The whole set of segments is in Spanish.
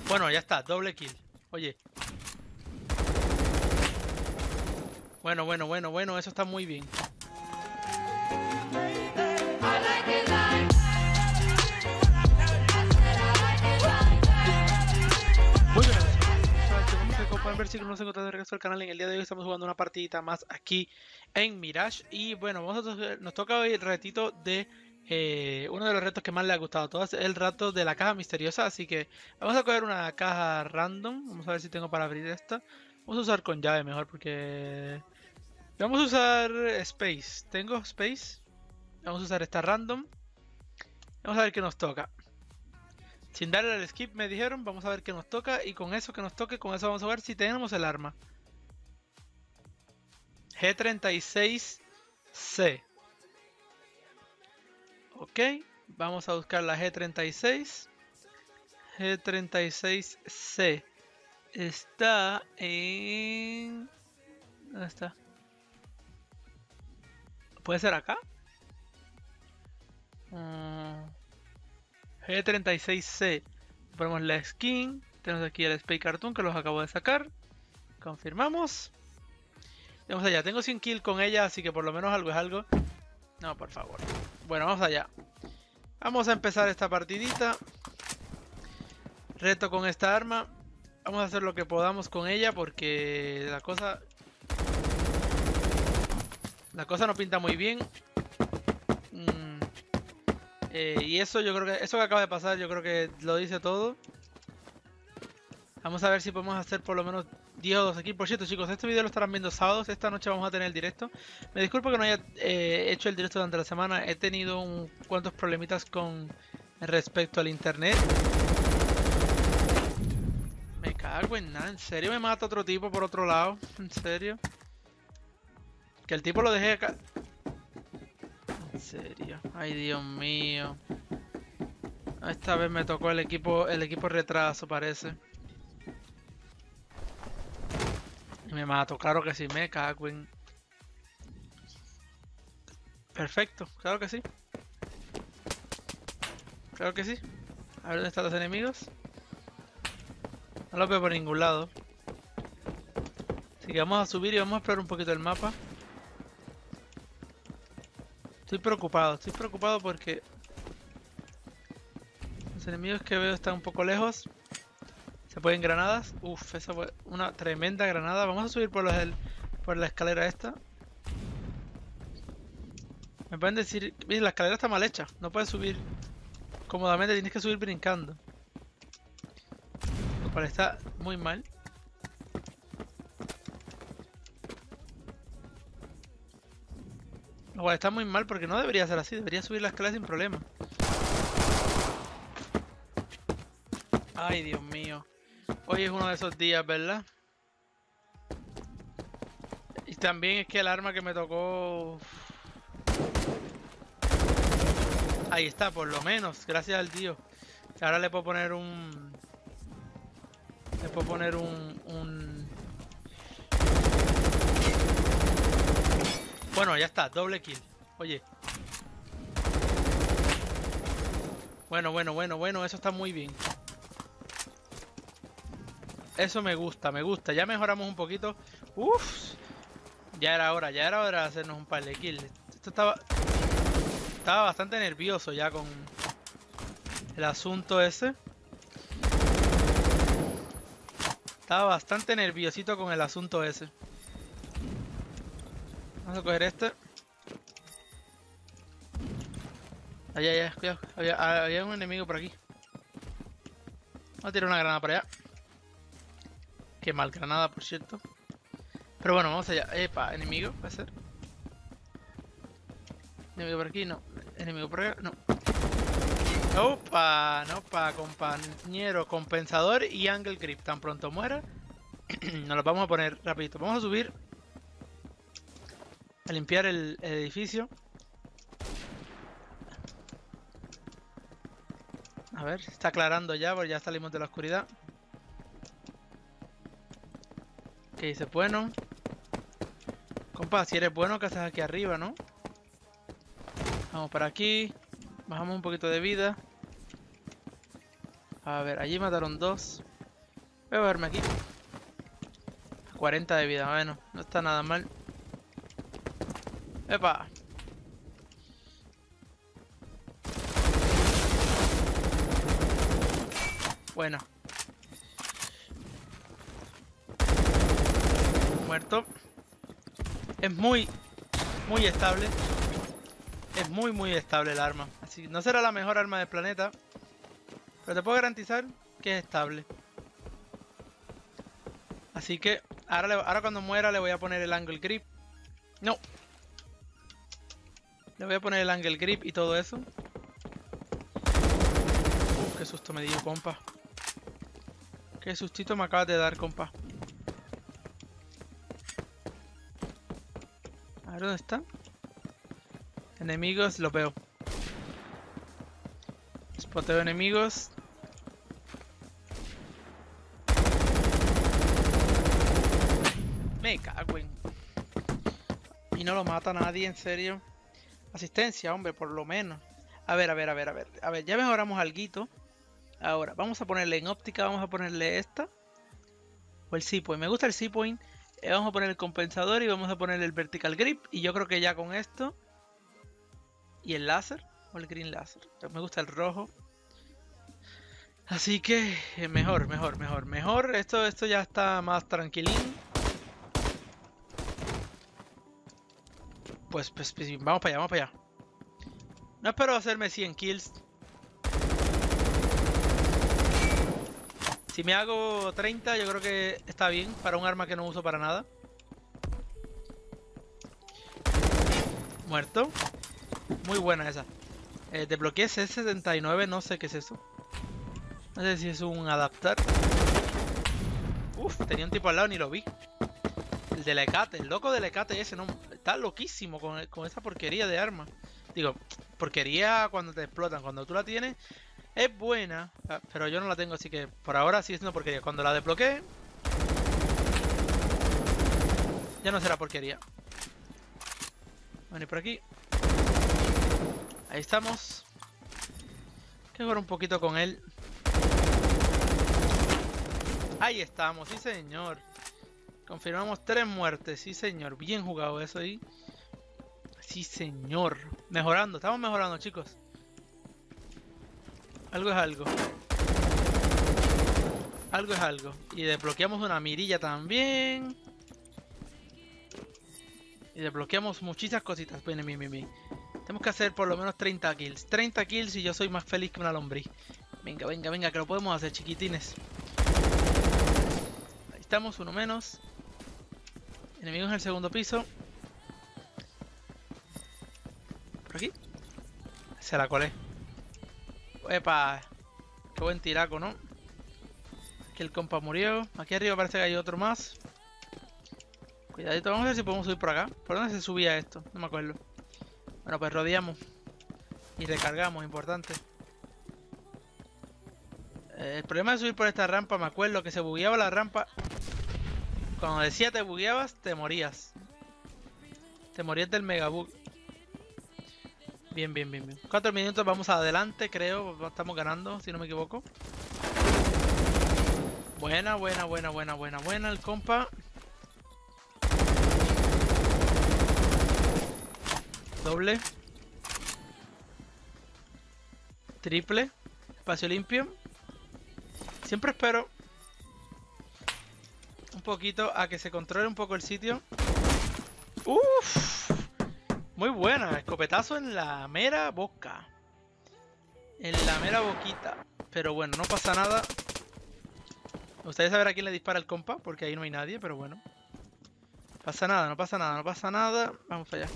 Bueno, ya está, doble kill. Oye. Bueno, eso está muy bien. Muy bien, como pueden ver, si no se encuentra de regreso al canal. En el día de hoy estamos jugando una partidita más aquí en Mirage. Y bueno, nos toca hoy el retito de uno de los retos que más le ha gustado a todos, el reto de la caja misteriosa. Así que vamos a coger una caja random. Vamos a ver si tengo para abrir esta. Vamos a usar con llave mejor porque... Vamos a usar Space. ¿Tengo Space? Vamos a usar esta random. Vamos a ver qué nos toca. Sin darle al skip me dijeron, vamos a ver qué nos toca. Y con eso que nos toque, con eso vamos a ver si tenemos el arma. G36C. Ok, vamos a buscar la G36. G36C. Está en... ¿Dónde está? ¿Puede ser acá? G36C. Ponemos la skin. Tenemos aquí el Space Cartoon que los acabo de sacar. Confirmamos. Vamos allá. Tengo 100 kills con ella, así que por lo menos algo es algo. No, por favor. Bueno, vamos allá. Vamos a empezar esta partidita. Reto con esta arma. Vamos a hacer lo que podamos con ella porque la cosa no pinta muy bien. Y eso yo creo que eso que acaba de pasar, yo creo que lo dice todo. Vamos a ver si podemos hacer por lo menos 10 o 12 kills. Por cierto, chicos, este video lo estarán viendo sábados. Esta noche vamos a tener el directo. Me disculpo que no haya hecho el directo durante la semana. He tenido un cuantos problemitas con respecto al internet. Me cago en nada. ¿En serio me mata otro tipo por otro lado? ¿En serio? Que el tipo lo dejé acá. En serio. Ay, Dios mío. Esta vez me tocó el equipo retraso, parece. Y me mato, claro que sí, me cago en... Perfecto, claro que sí. Claro que sí. A ver dónde están los enemigos. No los veo por ningún lado. Así que vamos a subir y vamos a explorar un poquito el mapa. Estoy preocupado porque los enemigos que veo están un poco lejos. Se pueden granadas. Uf, esa fue una tremenda granada. Vamos a subir por la escalera esta. Me pueden decir... Mira, la escalera está mal hecha. No puedes subir cómodamente, tienes que subir brincando. Lo cual está muy mal. Lo cual está muy mal porque no debería ser así. Debería subir la escalera sin problema. Ay, Dios mío. Hoy es uno de esos días, ¿verdad? Y también es que el arma que me tocó... Ahí está, por lo menos, gracias al Dios. Ahora le puedo poner un... Bueno, ya está, doble kill. Oye. Bueno, eso está muy bien. Eso me gusta. Ya mejoramos un poquito. Uff. Ya era hora de hacernos un par de kills. Esto estaba bastante nervioso ya con el asunto ese. Estaba bastante nerviosito con el asunto ese. Vamos a coger este. Allá, cuidado. Había un enemigo por aquí. Vamos a tirar una granada para allá. Qué mal granada, por cierto. Pero bueno, vamos allá. Epa, enemigo, puede ser. Enemigo por aquí, no. Enemigo por acá, no. Opa, compañero, compensador y angle grip. Tan pronto muera, nos los vamos a poner rapidito. Vamos a subir a limpiar el edificio. A ver, está aclarando ya, porque ya salimos de la oscuridad. Ok, dice bueno. Compa, si eres bueno, ¿qué haces aquí arriba, no? Vamos para aquí. Bajamos un poquito de vida. A ver, allí mataron dos. Voy a verme aquí. 40 de vida, bueno, no está nada mal. ¡Epa! Bueno. Muerto. Es muy estable. Es muy estable el arma. Así no será la mejor arma del planeta, pero te puedo garantizar que es estable. Así que ahora cuando muera le voy a poner el angle grip. No. Le voy a poner el angle grip y todo eso. Qué susto me dio, compa. Qué sustito me acabas de dar, compa. A ver dónde está. Enemigos, los veo. Spoteo enemigos. Me cago en. Y no lo mata nadie, en serio. Asistencia, hombre, por lo menos. A ver, ya mejoramos alguito. Ahora, vamos a ponerle en óptica, vamos a ponerle esta. O el C-Point. Me gusta el C-Point. Vamos a poner el compensador y vamos a poner el vertical grip. Y yo creo que ya con esto. Y el láser. O el green láser. Me gusta el rojo. Así que mejor. Esto ya está más tranquilín. Pues vamos para allá. No espero hacerme 100 kills. Si me hago 30, yo creo que está bien para un arma que no uso para nada. Muerto. Muy buena esa. Desbloqueé C79, no sé qué es eso. No sé si es un adaptar. Uf, tenía un tipo al lado, ni lo vi. El de la Ecate, el loco de la Ecate ese, no, está loquísimo con esa porquería de arma. Digo, porquería cuando te explotan. Cuando tú la tienes, es buena, pero yo no la tengo, así que por ahora sigue siendo porquería. Cuando la desbloquee, ya no será porquería. Bueno, y por aquí. Ahí estamos. Hay que jugar un poquito con él. Ahí estamos, sí señor. Confirmamos 3 muertes, sí señor. Bien jugado eso ahí. Sí señor. Mejorando, estamos mejorando, chicos. Algo es algo. Algo es algo. Y desbloqueamos una mirilla también. Y desbloqueamos muchísimas cositas. Bien. Tenemos que hacer por lo menos 30 kills. 30 kills y yo soy más feliz que una lombriz. Venga, que lo podemos hacer, chiquitines. Ahí estamos, uno menos. Enemigos en el segundo piso. Por aquí. Se la colé. ¡Epa! Qué buen tiraco, ¿no? Aquí el compa murió. Aquí arriba parece que hay otro más. Cuidadito, vamos a ver si podemos subir por acá. ¿Por dónde se subía esto? No me acuerdo. Bueno, pues rodeamos. Y recargamos, importante. El problema de subir por esta rampa, me acuerdo que se bugueaba la rampa. Cuando decía te bugueabas, te morías. Te morías del megabug. Bien. 4 minutos, vamos adelante, creo. Estamos ganando, si no me equivoco. Buena, el compa. Doble. Triple. Espacio limpio. Siempre espero un poquito a que se controle un poco el sitio. Uff. Muy buena. Escopetazo en la mera boca. En la mera boquita. Pero bueno, no pasa nada. Me gustaría saber a quién le dispara el compa, porque ahí no hay nadie, pero bueno. No pasa nada. Vamos allá.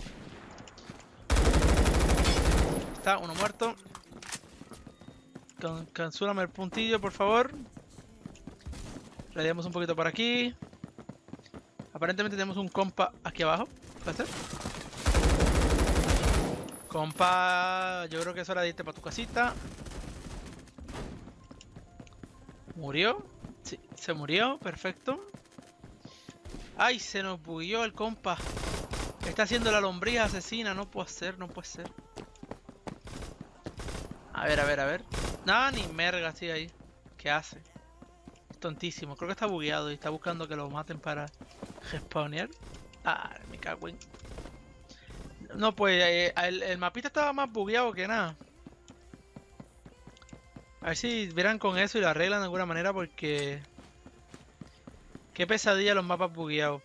Está uno muerto. Cancúlame el puntillo, por favor. Radiamos un poquito por aquí. Aparentemente tenemos un compa aquí abajo. ¿Puede ser? Compa, yo creo que es hora de irte para tu casita. ¿Murió? Sí, se murió, perfecto. ¡Ay! Se nos bugueó el compa. Está haciendo la lombriz asesina. No puede ser. A ver. Nada, ni merga así ahí. ¿Qué hace? tontísimo. Creo que está bugueado y está buscando que lo maten para respawnear. Ah, me cago en... No, pues el mapita estaba más bugueado que nada. A ver si verán con eso y lo arreglan de alguna manera porque... Qué pesadilla los mapas bugueados.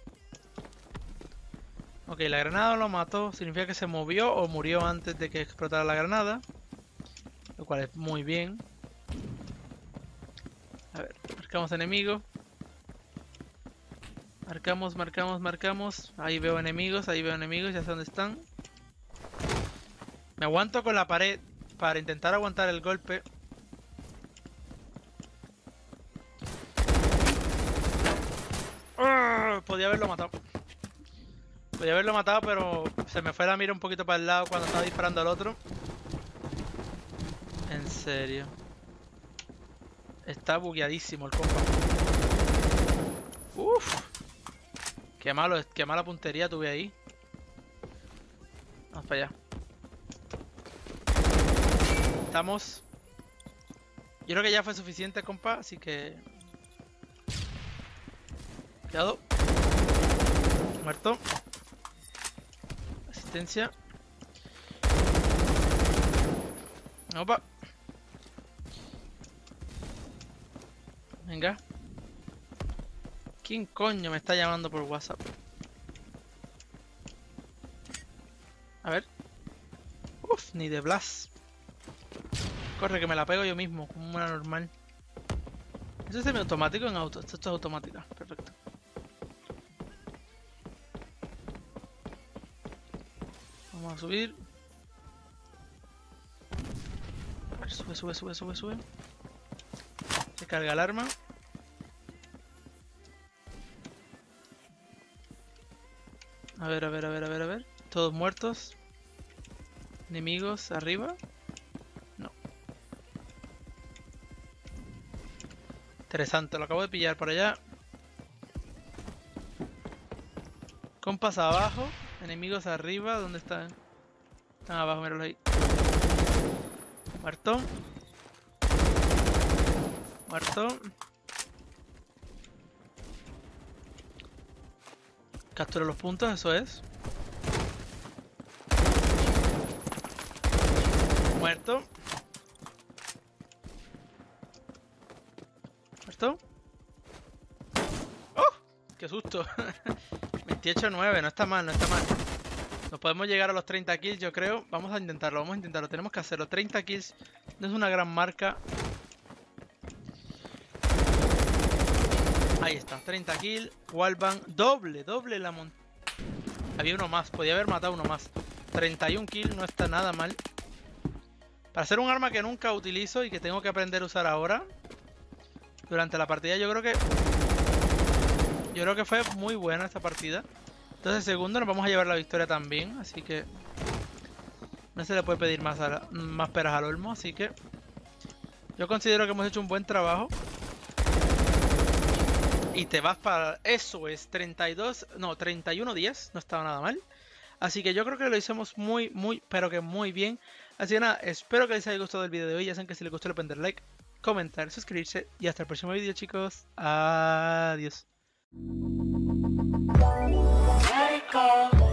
Ok, la granada lo mató. Significa que se movió o murió antes de que explotara la granada. Lo cual es muy bien. A ver, marcamos enemigos. Marcamos. Ahí veo enemigos, ya sé dónde están. Me aguanto con la pared para intentar aguantar el golpe. Podía haberlo matado. Pero se me fue la mira un poquito para el lado cuando estaba disparando al otro. En serio. Está bugueadísimo el compa. Uff. Qué mala puntería tuve ahí. Vamos para allá. Estamos. Yo creo que ya fue suficiente, compa, así que... Cuidado. Muerto. Asistencia. Opa. Venga. ¿Quién coño me está llamando por WhatsApp? A ver. Uf, ni de Blast. Corre, que me la pego yo mismo, como una normal. ¿Eso es semiautomático en auto? Esto es automática. Perfecto. Vamos a subir. A ver, sube. Se carga el arma. A ver. Todos muertos. Enemigos arriba. No. Interesante, lo acabo de pillar por allá. Compas abajo. Enemigos arriba. ¿Dónde están? Están abajo, míralo ahí. Muerto. Captura los puntos, eso es. Muerto. ¡Oh! ¡Qué susto! 28-9, no está mal. Nos podemos llegar a los 30 kills, yo creo. Vamos a intentarlo. Tenemos que hacerlo. 30 kills no es una gran marca. Ahí está, 30 kills. Wallbang, doble la montaña. Había uno más, podía haber matado uno más. 31 kills, no está nada mal. Para ser un arma que nunca utilizo y que tengo que aprender a usar ahora durante la partida, yo creo que fue muy buena esta partida. Entonces, segundo, nos vamos a llevar la victoria también. Así que no se le puede pedir más peras al olmo. Así que yo considero que hemos hecho un buen trabajo. Y te vas para... Eso es 31 días. No estaba nada mal. Así que yo creo que lo hicimos pero que muy bien. Así que nada, espero que les haya gustado el video de hoy. Ya saben que si les gustó le pueden dar like, comentar, suscribirse. Y hasta el próximo video, chicos. Adiós.